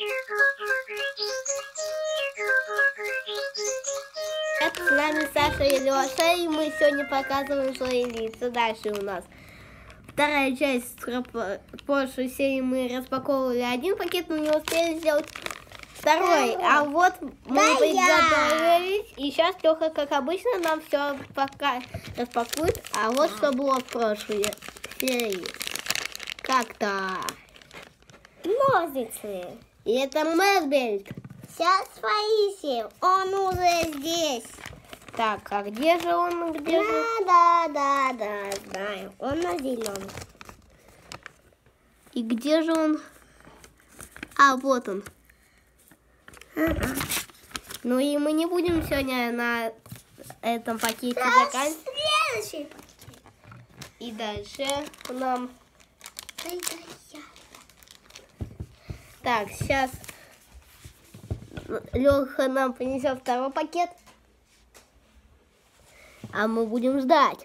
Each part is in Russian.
Это с нами Саша и Леша, и мы сегодня показываем свои лица. Дальше у нас вторая часть. В прошлой серии мы распаковывали один пакет, но не успели сделать второй. А вот мы приготовились, и сейчас Леха, как обычно, нам все пока распакует. А вот что было в прошлой серии. Как-то ножницы. И это Мэсбельт. Сейчас поищем. Он уже здесь. Так, а где же он? Да, знаю. Он на зеленом. И где же он? А, вот он. Ну и мы не будем сегодня на этом пакете заканчивать. Следующий пакет. И дальше нам... Так, сейчас Леха нам принесет второй пакет. А мы будем ждать.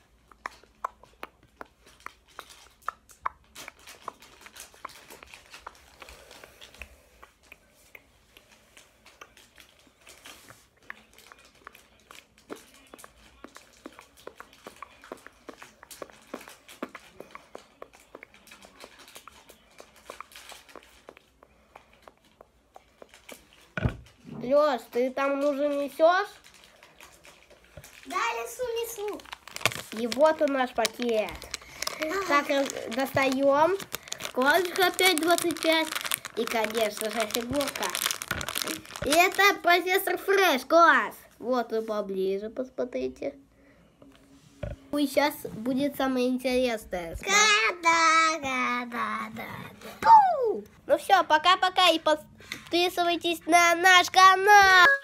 Лёш, ты там уже несешь? Да, несу. И вот он наш пакет. Так, достаем. Классика 5,25. И, конечно же, фигурка. И это профессор Фреш, класс. Вот вы поближе посмотрите. И сейчас будет самое интересное. Ну все, пока-пока. И подписывайтесь на наш канал.